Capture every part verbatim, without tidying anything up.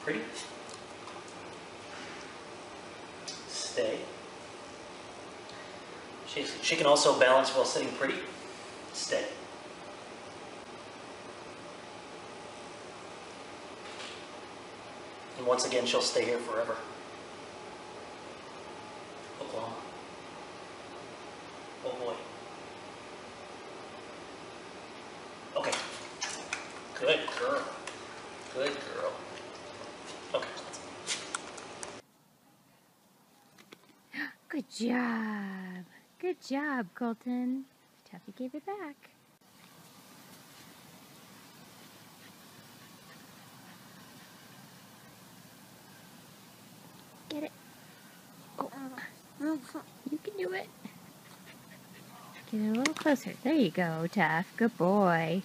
Pretty. Stay. She, she can also balance while sitting pretty. Stay. And once again, she'll stay here forever. Oklahoma. Oh boy. Okay. Good girl. Good girl. Okay. Good job. Good job, Colton. Tuffy gave it back. Get it. Oh, you can do it. Get it a little closer. There you go, Tuff. Good boy.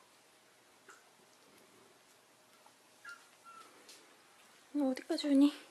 너 어디까지 오니?